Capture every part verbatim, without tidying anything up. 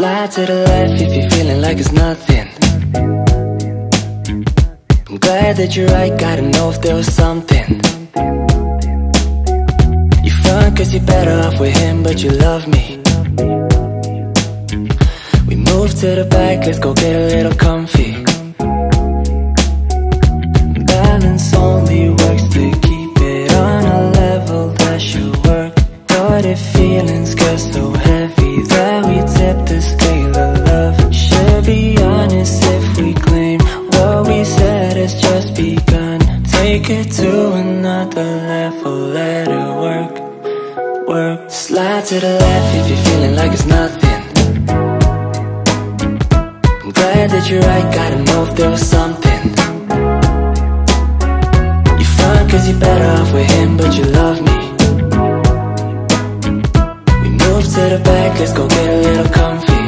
Slide to the left if you're feeling like it's nothing. I'm glad that you're right, gotta know if there was something. You front cause you're better off with him, but you love me. We move to the back, let's go get a little comfy. Balance only works to keep it on a level that should work. What if feelings get so heavy that we tip the scale of love? Should be honest if we claim what we said has just begun. Take it to another level, let it work, work. Slide to the left if you're feeling like it's nothing. I'm glad that you're right, gotta know if there was something. You front cause you're better off with him, but you love me. We move to the back, let's go get a little comfy.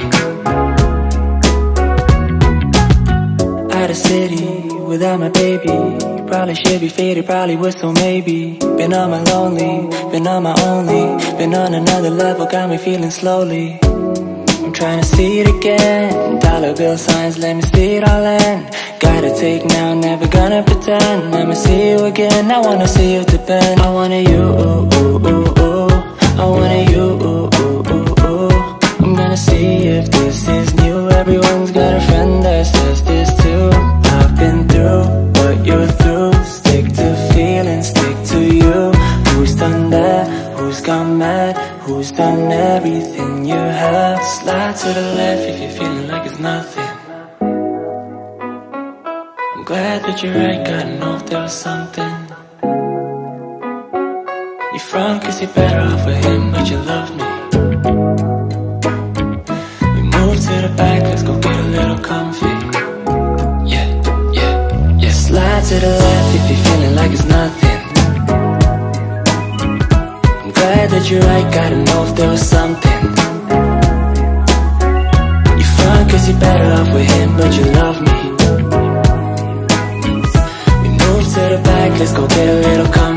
Out of city, without my baby, probably should be faded, probably would, so maybe. Been on my lonely, been on my only, been on another level, got me feeling slowly. I'm trying to see it again, dollar bill signs, let me see it all in. Gotta take now, never gonna pretend. I'ma see you again, I wanna see you depend. I wanna you, ooh, ooh, ooh, ooh. I wanna you, ooh, ooh, ooh, ooh. I'm gonna see if this is new. Everyone's got a friend that says this too. I've been through what you're through. Stick to feeling, stick to you. Who's done that? Who's gone mad? Who's done everything you have? Slide to the left if you're feeling like it's nothing. I'm glad that you're right, gotta know if there was something. You front cause you're better off with him, but you love me. We move to the back, let's go get a little comfy. Yeah, yeah, yeah. Slide to the left if you're feeling like it's nothing. I'm glad that you're right, gotta know if there was something. You front cause you're better off with him, but you love me. We move to the back, let's go get a little comfy.